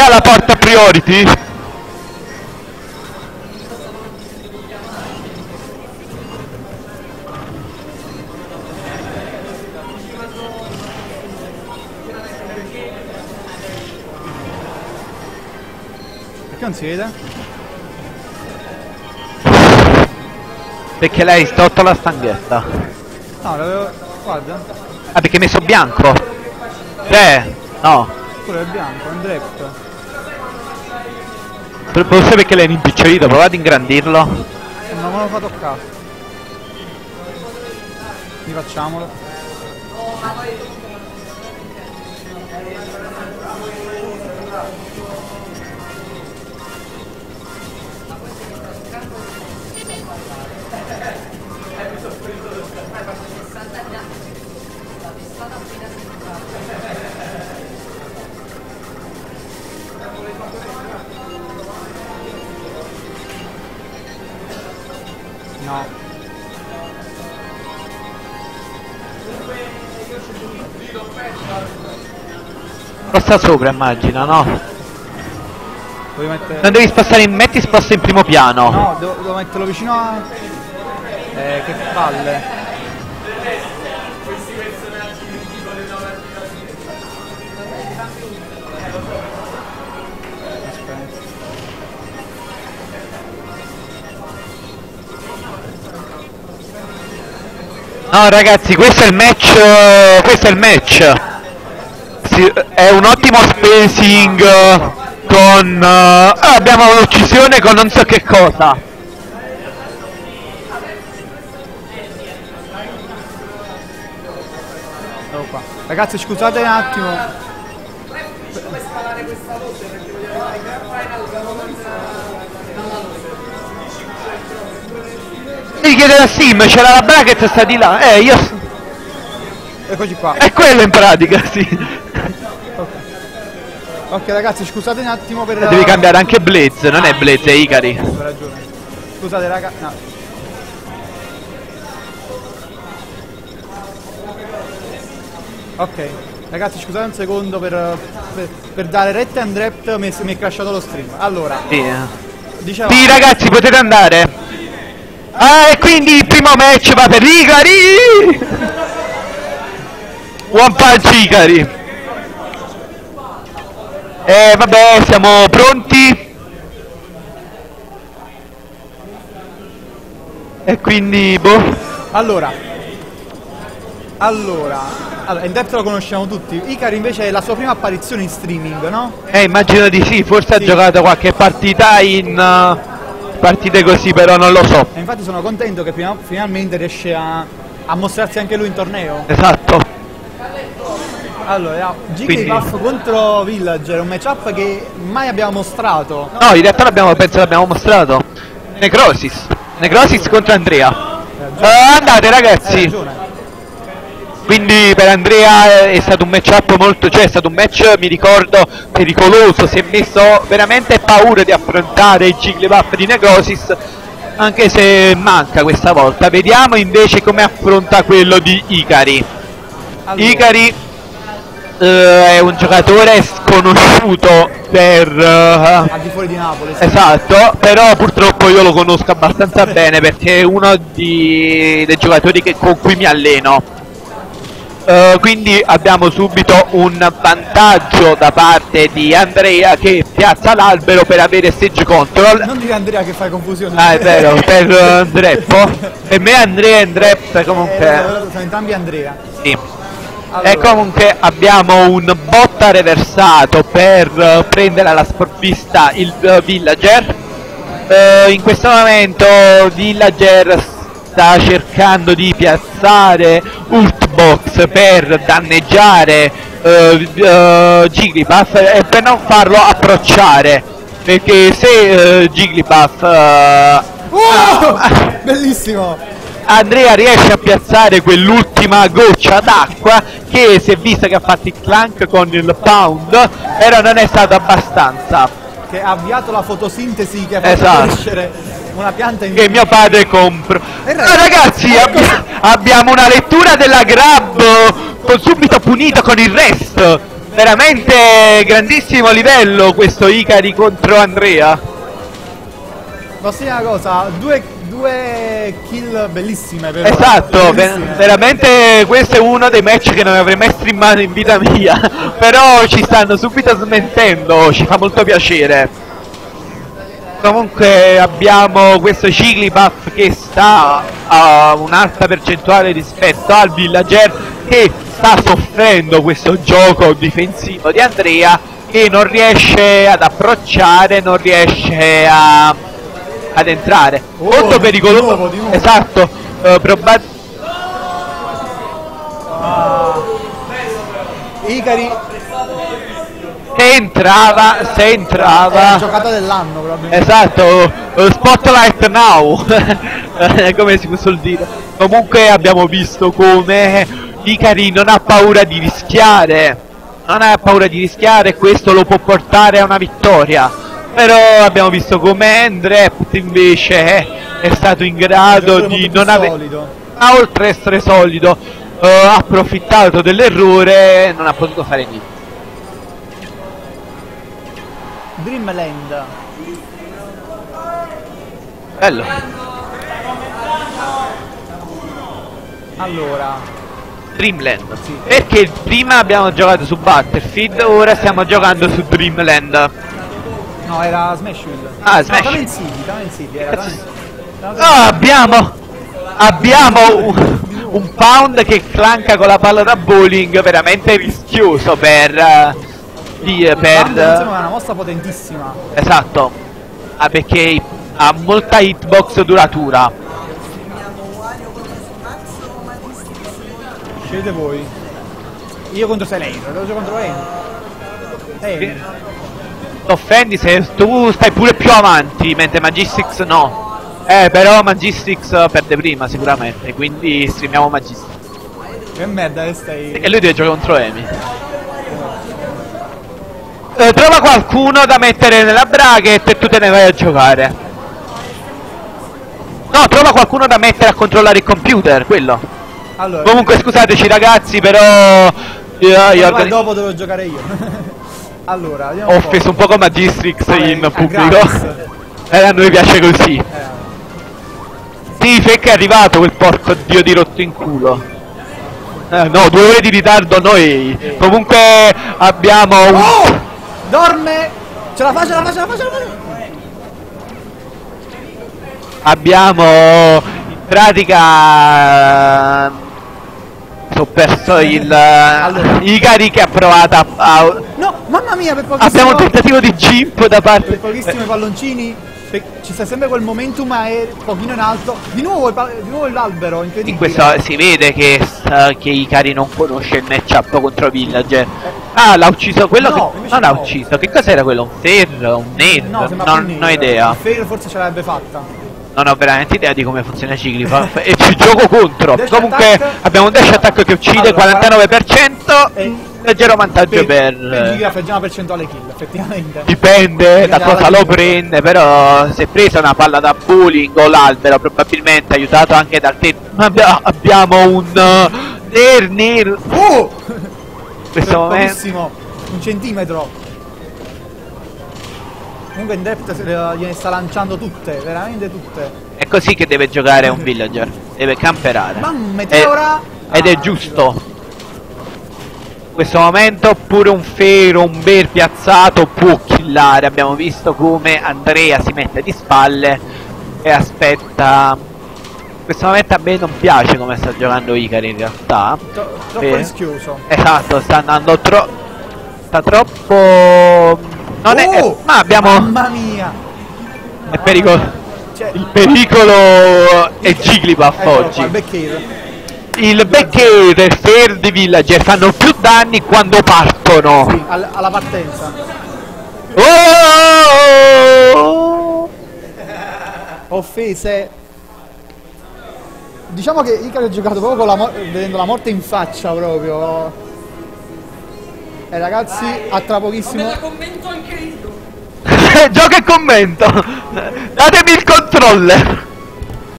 fa la porta priority? Perché non si vede? Perché lei sta sotto la stanghetta. No, l'avevo... guarda. Ah, perché hai messo bianco? No. Quello è bianco, è un draft. Forse perché l'hai rimpicciolito, provate ad ingrandirlo. Non me lo fa toccare. Rifacciamolo. No. Però sta sopra, immagino, no? Devi mettere... Non devi spostare in... metti sposta in primo piano. No, devo metterlo vicino a... che palle. No ragazzi, questo è il match, questo è il match. Sì, è un ottimo spacing con... abbiamo un'uccisione con non so che cosa. Eccolo qua. Ragazzi, scusate un attimo. Come scalare questa voce perché vogliamo fare Grand Final Devi chiedere a Sim, c'era la bracket sta di là. Io... Eccoci qua. È quello in pratica, sì. Ok ragazzi, scusate un attimo per... Devi cambiare anche Blaze, non è Blaze, è Ikari. Hai ragione. Scusate raga, no. Ok, ragazzi scusate un secondo per dare retta and draft mi è crashato lo stream. Allora, dicevamo... Sì ragazzi, potete andare. E quindi il primo match va per Ikari. One Punch Ikari. Vabbè, siamo pronti. E quindi, boh. Allora, in depth lo conosciamo tutti. Ikari invece è la sua prima apparizione in streaming, no? Immagino di sì, forse ha giocato qualche partita in partite così, però non lo so. E infatti sono contento che finalmente riesce a mostrarsi anche lui in torneo. Esatto. Allora, Jigglypuff contro Villager, un matchup che mai abbiamo mostrato. No, in realtà penso l'abbiamo mostrato. Necrosis contro Andrea. Andate ragazzi. Quindi per Andrea è stato un matchup molto, cioè è stato un match, mi ricordo, pericoloso, si è messo veramente paura di affrontare il Jigglypuff di Necrosis, anche se manca questa volta. Vediamo invece come affronta quello di Ikari. Allora. Ikari è un giocatore sconosciuto per... al di fuori di Napoli. Sì. Esatto, però purtroppo io lo conosco abbastanza bene perché è uno dei giocatori con cui mi alleno. Quindi abbiamo subito un vantaggio da parte di Andrea che piazza l'albero per avere stage control. Non dire Andrea che fai confusione. Ah, è vero, per Andreppo. Per me Andrea e Andrep comunque... sono entrambi Andrea. Sì. Allora. E comunque abbiamo un botta reversato per prendere alla sprovvista il Villager. In questo momento Villager sta cercando di piazzare Ultbox per danneggiare Jigglypuff e per non farlo approcciare, perché se Jigglypuff bellissimo! Andrea riesce a piazzare quell'ultima goccia d'acqua che si è vista che ha fatto il clank con il pound, però non è stato abbastanza. Che ha avviato la fotosintesi che ha fatto crescere una pianta in... Che mio padre compra. Ragazzi, abbiamo una lettura della Grab con subito punito con il rest. veramente grandissimo livello questo Ikari contro Andrea. Posso dire una cosa, due kill bellissime però. Esatto, bellissime. veramente questo è uno dei match che non avrei mai streamato in vita mia. Però ci stanno subito smentendo, ci fa molto piacere. Comunque abbiamo questo Jigglypuff che sta a un'alta percentuale rispetto al Villager, che sta soffrendo questo gioco difensivo di Andrea, che non riesce ad approcciare, non riesce ad entrare. Molto pericoloso. di nuovo. Esatto, Ikari se entrava. è la giocata dell'anno probabilmente. Esatto, spotlight now, come si suol dire. Comunque abbiamo visto come Ikari non ha paura di rischiare, questo lo può portare a una vittoria. Però abbiamo visto come Andrept invece è stato in grado di non avere, oltre a essere solido, ha approfittato dell'errore e non ha potuto fare niente. Dreamland. Bello. Allora, Dreamland. Sì. Perché prima abbiamo giocato su Battlefield, ora stiamo giocando su Dreamland. no, era Smashville. Ah, Smash. No, Time City, era Abbiamo un Pound che clanca con la palla da bowling, veramente rischioso per È una mossa potentissima. esatto. Perché ha molta hitbox duratura. Scegliete voi. Io contro Selene, devo giocare contro Amy. Offendi se tu stai pure più avanti, mentre Magistix no. Però Magistix perde prima sicuramente, quindi streamiamo Magistix. Che merda che stai. E lui deve giocare contro Amy. Trova qualcuno da mettere nella bracket e tu te ne vai a giocare. No, trova qualcuno da mettere a controllare il computer, quello. Allora, Comunque scusateci ragazzi, però dopo devo giocare io. Allora, vediamo ho un po'. offeso un po' con Magistrix in a pubblico. gratis. E a noi piace così. Sì, Fake è arrivato quel porco dio di rotto in culo. No, 2 ore di ritardo noi. Comunque abbiamo un... Oh! Dorme! Ce la fa! Abbiamo in pratica ho perso il Ikari che ha provato a... No, mamma mia, per pochissimo. Abbiamo un tentativo di jump da parte... Per pochissimi palloncini. Ci sta sempre quel momentum aereo, un pochino in alto. Di nuovo l'albero, incredibile. In questo si vede che Ikari non conosce il matchup contro Villager. Ah, l'ha ucciso quello No, che... invece Non l'ha no. ucciso, che cos'era quello? Un Fer? Un Ner? No, sembra non più ho nero. idea. Il Fair forse ce l'avrebbe fatta. Non ho veramente idea di come funziona Jigglypuff e ci gioco contro. Dash Comunque attack. abbiamo un dash attack che uccide, Allora, 49%, e- leggero vantaggio Per per... Giga fa già una percentuale kill, effettivamente. Dipende da Dipende cosa dalla lo kill. prende, però se presa una palla da bowling o l'albero, probabilmente aiutato anche dal tempo. Abbiamo un Ner Oh! in questo momento. Pochissimo, 1 centimetro. Comunque Indepth gliene sta lanciando tutte, veramente tutte. È così che deve giocare un villager, deve camperare. Bam, meteora! Ed è giusto. In questo momento pure un Fero, un Bear piazzato può killare. Abbiamo visto come Andrea si mette di spalle e aspetta. In questo momento a me non piace come sta giocando Ikari in realtà. Troppo rischioso. Esatto, sta andando sta troppo... Non è... ma abbiamo... Mamma mia! È pericolo... Cioè, Il pericolo è Jigglypuff eccolo oggi. qua, il Backhair. Il Backhair e il Fair di Villager fanno più danni quando partono. Sì, alla partenza. Oh! Offese. Diciamo che Ikari ha giocato proprio con vedendo la morte in faccia proprio. Ragazzi, a tra pochissimo. Me la commento anche io. Gioca e commento. Datemi il controller.